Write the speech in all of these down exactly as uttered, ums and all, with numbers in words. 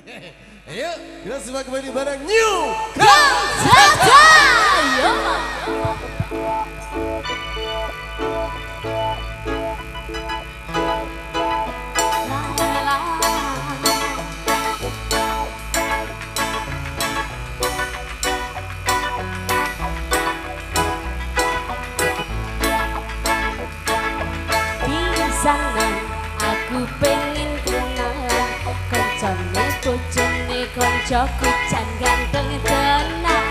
Ayo, kita semua kembali bareng New Kantata. Sana aku pengen kenalan koncone bojone koncoku jan ganteng tenan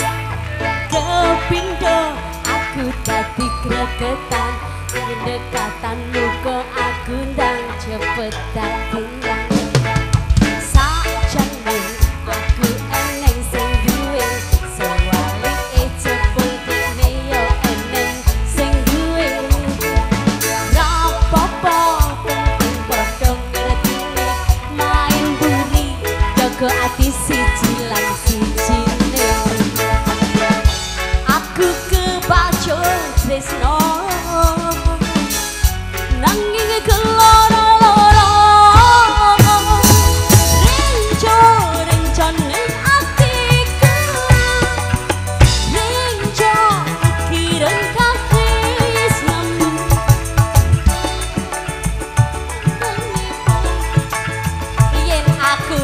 kepindo aku dadi gregetan ingin dekatanmu kok aku ndang cepetan kenyang sakjane aku eneng sing duwe sewalike jebul dene yo eneng sing duwe ke ati siji lan sijine aku kebacut tresno nanging keloro-loro renco-rencone atiku renco ukiran katresnamu yen aku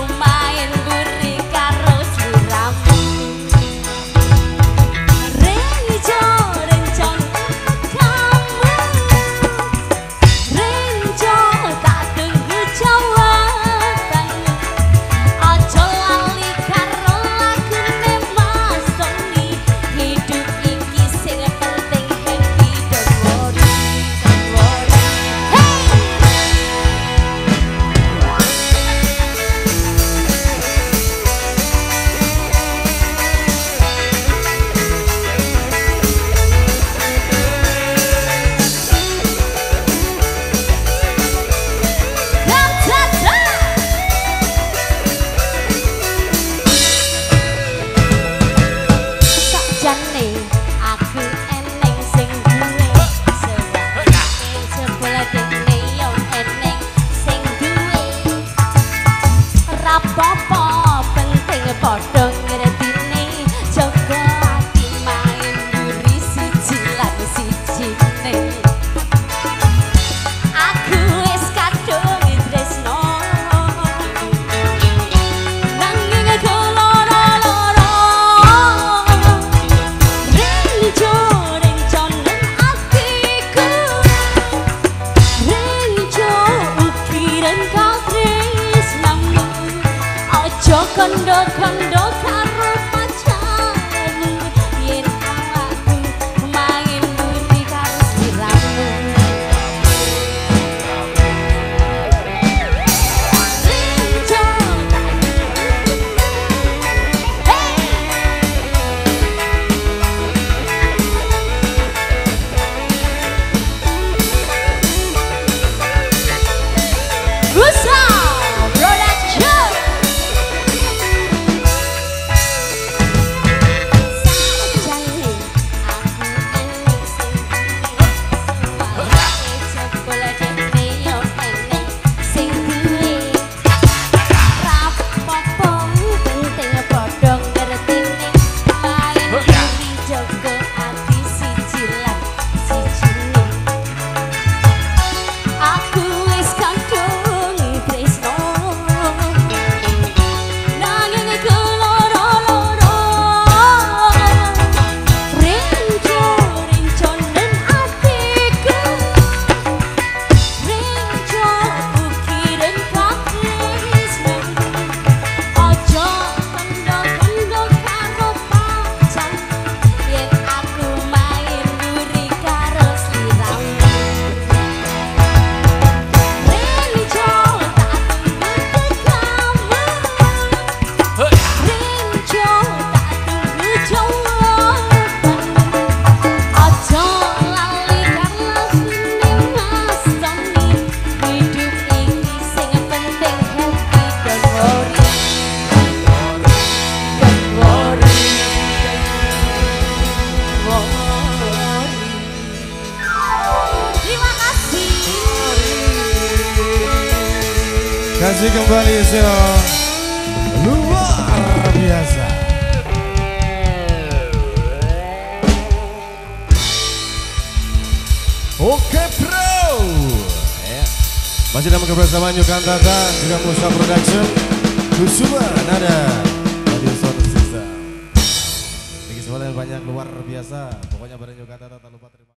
kondo-kondo karo pacarmu yen awakku main buri karo sliramu Kasih kembali so. biasa. Oke bro, ya. Masih dalam kebersamaan New Cantata juga Musa Production, Kusuma Nada, Radio Sound System. Bagi semuanya banyak luar biasa. Pokoknya pada New Cantata tak lupa terima.